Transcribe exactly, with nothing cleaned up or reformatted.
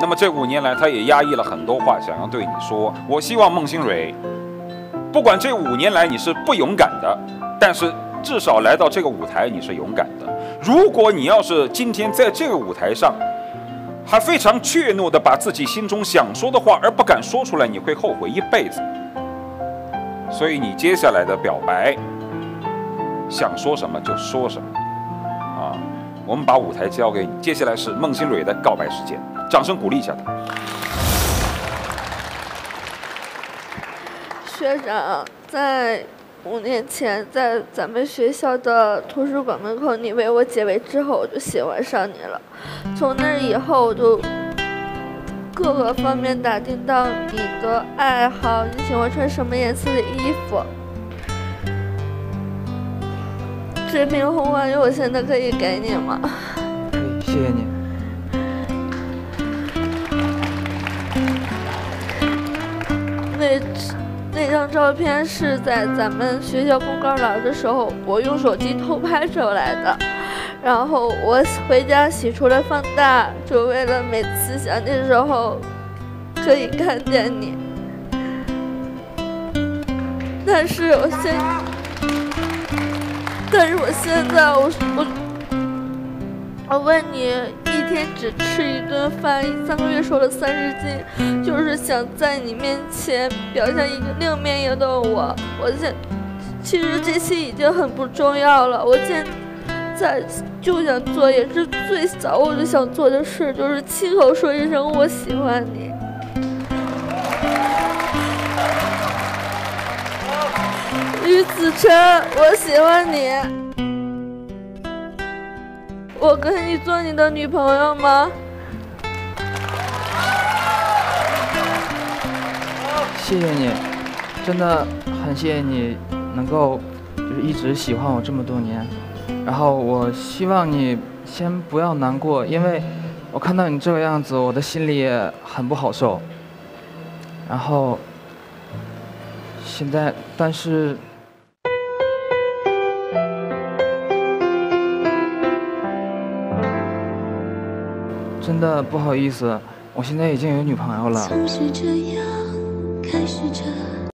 么这五年来，他也压抑了很多话，想要对你说。我希望孟新蕊，不管这五年来你是不勇敢的，但是至少来到这个舞台你是勇敢的。如果你要是今天在这个舞台上，还非常怯懦地把自己心中想说的话而不敢说出来，你会后悔一辈子。所以你接下来的表白，想说什么就说什么啊！我们把舞台交给你，接下来是孟新蕊的告白时间，掌声鼓励一下她。 学长，在五年前，在咱们学校的图书馆门口，你为我解围之后，我就喜欢上你了。从那以后，我就各个方面打听到你的爱好，你喜欢穿什么颜色的衣服。这瓶红丸油我现在可以给你吗？ 可以，谢谢你。 那那张照片是在咱们学校公告栏的时候，我用手机偷拍出来的。然后我回家洗出来放大，就为了每次想你的时候可以看见你。但是我现，但是我现在我我我问你，一天只吃一顿饭，三个月瘦了三十斤，就是想在你面前表现一个另面一的我。我现其实这些已经很不重要了，我现在就想做，也是最早我就想做的事，就是亲口说一声我喜欢你。于子琛，我喜欢你，我可以做你的女朋友吗？ 谢谢你，真的很谢谢你能够就是一直喜欢我这么多年。然后我希望你先不要难过，因为我看到你这个样子，我的心里也很不好受。然后现在，但是真的不好意思，我现在已经有女朋友了。 总是这样，开始这样。